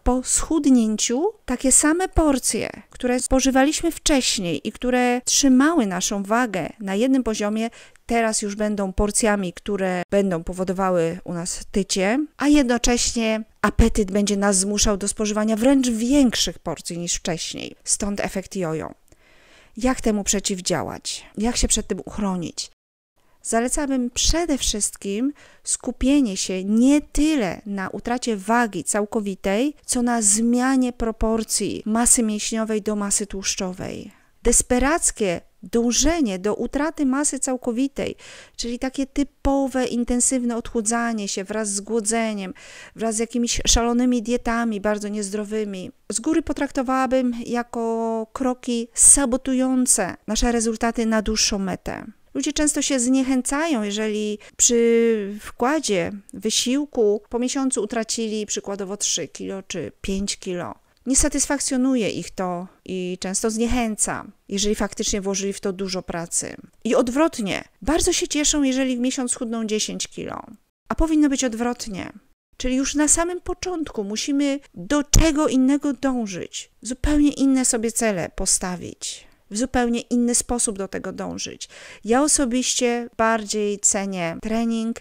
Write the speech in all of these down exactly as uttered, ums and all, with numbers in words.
po schudnięciu takie same porcje, które spożywaliśmy wcześniej i które trzymały naszą wagę na jednym poziomie, teraz już będą porcjami, które będą powodowały u nas tycie, a jednocześnie apetyt będzie nas zmuszał do spożywania wręcz większych porcji niż wcześniej. Stąd efekt jojo. Jak temu przeciwdziałać? Jak się przed tym uchronić? Zalecałabym przede wszystkim skupienie się nie tyle na utracie wagi całkowitej, co na zmianie proporcji masy mięśniowej do masy tłuszczowej. Desperackie dążenie do utraty masy całkowitej, czyli takie typowe, intensywne odchudzanie się wraz z głodzeniem, wraz z jakimiś szalonymi dietami bardzo niezdrowymi, z góry potraktowałabym jako kroki sabotujące nasze rezultaty na dłuższą metę. Ludzie często się zniechęcają, jeżeli przy wkładzie wysiłku po miesiącu utracili przykładowo trzy kilo czy pięć kilo. Nie satysfakcjonuje ich to i często zniechęca, jeżeli faktycznie włożyli w to dużo pracy. I odwrotnie, bardzo się cieszą, jeżeli w miesiąc schudną dziesięć kilo. A powinno być odwrotnie. Czyli już na samym początku musimy do czego innego dążyć, zupełnie inne sobie cele postawić. W zupełnie inny sposób do tego dążyć. Ja osobiście bardziej cenię trening,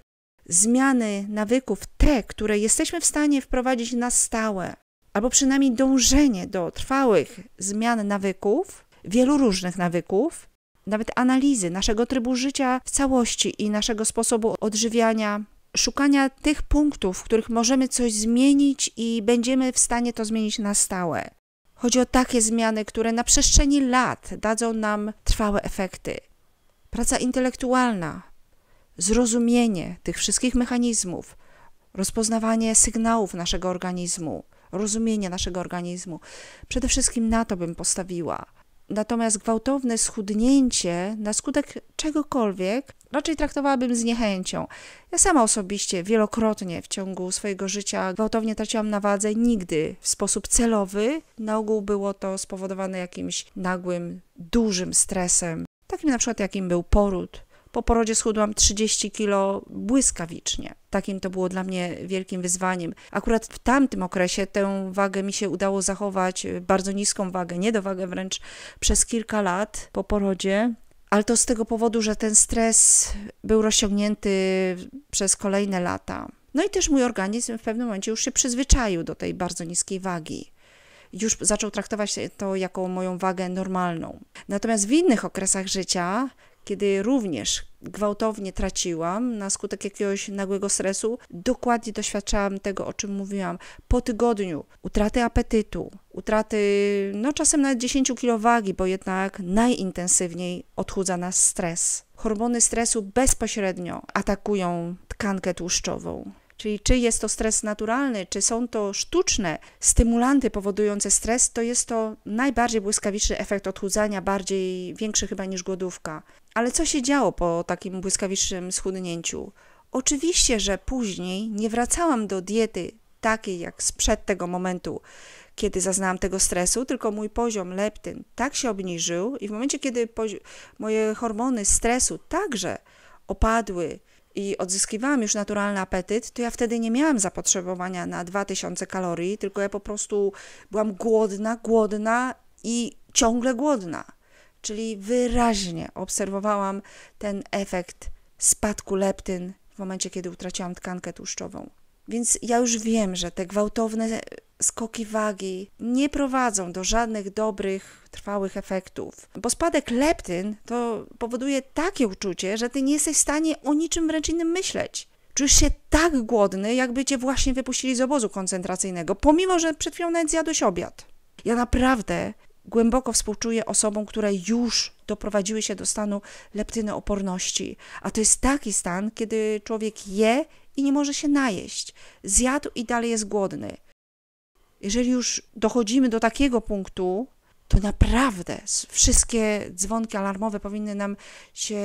zmiany nawyków, te, które jesteśmy w stanie wprowadzić na stałe, albo przynajmniej dążenie do trwałych zmian nawyków, wielu różnych nawyków, nawet analizy naszego trybu życia w całości i naszego sposobu odżywiania, szukania tych punktów, w których możemy coś zmienić i będziemy w stanie to zmienić na stałe. Chodzi o takie zmiany, które na przestrzeni lat dadzą nam trwałe efekty. Praca intelektualna, zrozumienie tych wszystkich mechanizmów, rozpoznawanie sygnałów naszego organizmu, rozumienie naszego organizmu. Przede wszystkim na to bym postawiła. Natomiast gwałtowne schudnięcie na skutek czegokolwiek raczej traktowałabym z niechęcią. Ja sama osobiście wielokrotnie w ciągu swojego życia gwałtownie traciłam na wadze, nigdy w sposób celowy. Na ogół było to spowodowane jakimś nagłym, dużym stresem, takim na przykład jakim był poród. Po porodzie schudłam trzydzieści kilo błyskawicznie. Takim to było dla mnie wielkim wyzwaniem. Akurat w tamtym okresie tę wagę mi się udało zachować, bardzo niską wagę, niedowagę wręcz przez kilka lat po porodzie, ale to z tego powodu, że ten stres był rozciągnięty przez kolejne lata. No i też mój organizm w pewnym momencie już się przyzwyczaił do tej bardzo niskiej wagi. Już zaczął traktować to jako moją wagę normalną. Natomiast w innych okresach życia, kiedy również gwałtownie traciłam na skutek jakiegoś nagłego stresu, dokładnie doświadczałam tego, o czym mówiłam. Po tygodniu utraty apetytu, utraty no czasem nawet dziesięć kilo wagi, bo jednak najintensywniej odchudza nas stres. Hormony stresu bezpośrednio atakują tkankę tłuszczową. Czyli czy jest to stres naturalny, czy są to sztuczne stymulanty powodujące stres, to jest to najbardziej błyskawiczny efekt odchudzania, bardziej większy chyba niż głodówka. Ale co się działo po takim błyskawicznym schudnięciu? Oczywiście, że później nie wracałam do diety takiej jak sprzed tego momentu, kiedy zaznałam tego stresu, tylko mój poziom leptyn tak się obniżył i w momencie, kiedy moje hormony stresu także opadły, i odzyskiwałam już naturalny apetyt, to ja wtedy nie miałam zapotrzebowania na dwa tysiące kalorii, tylko ja po prostu byłam głodna, głodna i ciągle głodna. Czyli wyraźnie obserwowałam ten efekt spadku leptyn w momencie, kiedy utraciłam tkankę tłuszczową. Więc ja już wiem, że te gwałtowne skoki wagi nie prowadzą do żadnych dobrych, trwałych efektów. Bo spadek leptyn to powoduje takie uczucie, że ty nie jesteś w stanie o niczym wręcz innym myśleć. Czujesz się tak głodny, jakby cię właśnie wypuścili z obozu koncentracyjnego, pomimo że przed chwilą nawet zjadłeś obiad. Ja naprawdę głęboko współczuję osobom, które już doprowadziły się do stanu leptynooporności. A to jest taki stan, kiedy człowiek je i nie może się najeść. Zjadł i dalej jest głodny. Jeżeli już dochodzimy do takiego punktu, to naprawdę wszystkie dzwonki alarmowe powinny nam się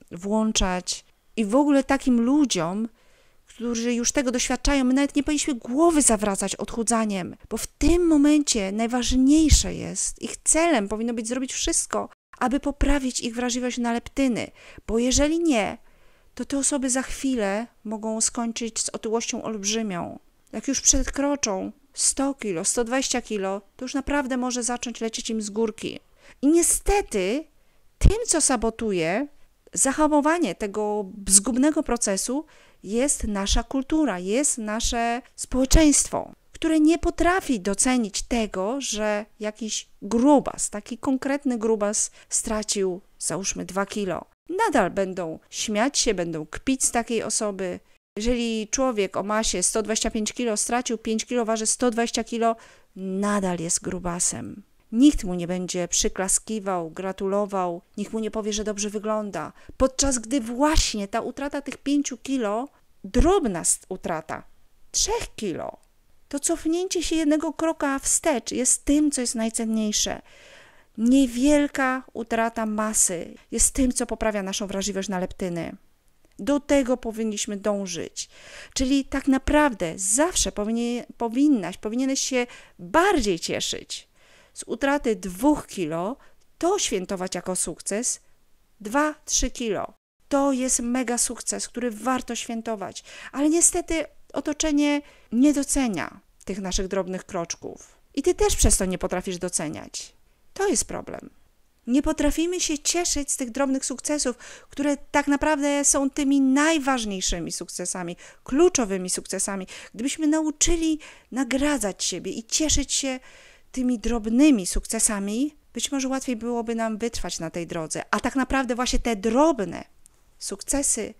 włączać. I w ogóle takim ludziom, którzy już tego doświadczają, my nawet nie powinniśmy głowy zawracać odchudzaniem, bo w tym momencie najważniejsze jest, ich celem powinno być zrobić wszystko, aby poprawić ich wrażliwość na leptyny, bo jeżeli nie, to te osoby za chwilę mogą skończyć z otyłością olbrzymią. Jak już przekroczą sto kilo, sto dwadzieścia kilo, to już naprawdę może zacząć lecieć im z górki. I niestety tym, co sabotuje zahamowanie tego zgubnego procesu, jest nasza kultura, jest nasze społeczeństwo, które nie potrafi docenić tego, że jakiś grubas, taki konkretny grubas stracił, załóżmy, dwa kilo. Nadal będą śmiać się, będą kpić z takiej osoby. Jeżeli człowiek o masie sto dwadzieścia pięć kilo stracił pięć kilo, waży sto dwadzieścia kilo, nadal jest grubasem. Nikt mu nie będzie przyklaskiwał, gratulował, nikt mu nie powie, że dobrze wygląda. Podczas gdy właśnie ta utrata tych pięciu kilo, drobna utrata, trzech kilo, to cofnięcie się jednego kroka wstecz jest tym, co jest najcenniejsze. Niewielka utrata masy jest tym, co poprawia naszą wrażliwość na leptyny. Do tego powinniśmy dążyć. Czyli tak naprawdę zawsze powinien, powinnaś, powinieneś się bardziej cieszyć z utraty dwóch kilo, to świętować jako sukces, dwa, trzy kilo. To jest mega sukces, który warto świętować. Ale niestety otoczenie nie docenia tych naszych drobnych kroczków. I ty też przez to nie potrafisz doceniać. To jest problem. Nie potrafimy się cieszyć z tych drobnych sukcesów, które tak naprawdę są tymi najważniejszymi sukcesami, kluczowymi sukcesami. Gdybyśmy nauczyli nagradzać siebie i cieszyć się tymi drobnymi sukcesami, być może łatwiej byłoby nam wytrwać na tej drodze. A tak naprawdę właśnie te drobne sukcesy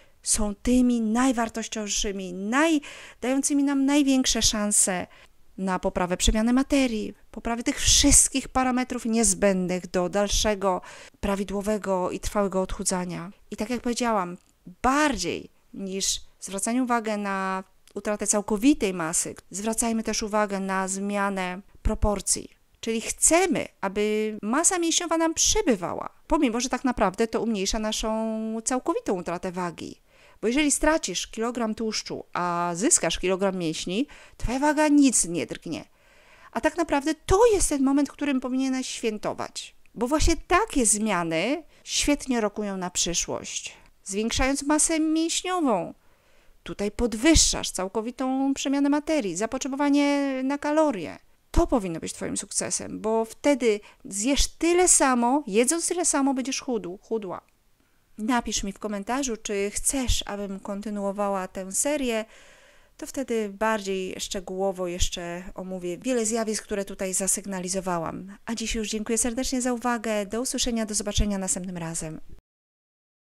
są tymi najwartościowszymi, naj, dającymi nam największe szanse na poprawę przemiany materii, poprawę tych wszystkich parametrów niezbędnych do dalszego, prawidłowego i trwałego odchudzania. I tak jak powiedziałam, bardziej niż zwracanie uwagi na utratę całkowitej masy, zwracajmy też uwagę na zmianę proporcji. Czyli chcemy, aby masa mięśniowa nam przybywała, pomimo że tak naprawdę to umniejsza naszą całkowitą utratę wagi. Bo jeżeli stracisz kilogram tłuszczu, a zyskasz kilogram mięśni, twoja waga nic nie drgnie. A tak naprawdę to jest ten moment, w którym powinieneś świętować. Bo właśnie takie zmiany świetnie rokują na przyszłość. Zwiększając masę mięśniową, tutaj podwyższasz całkowitą przemianę materii, zapotrzebowanie na kalorie. To powinno być twoim sukcesem, bo wtedy zjesz tyle samo, jedząc tyle samo będziesz chudł, chudła. Napisz mi w komentarzu, czy chcesz, abym kontynuowała tę serię, to wtedy bardziej szczegółowo jeszcze omówię wiele zjawisk, które tutaj zasygnalizowałam. A dziś już dziękuję serdecznie za uwagę, do usłyszenia, do zobaczenia następnym razem.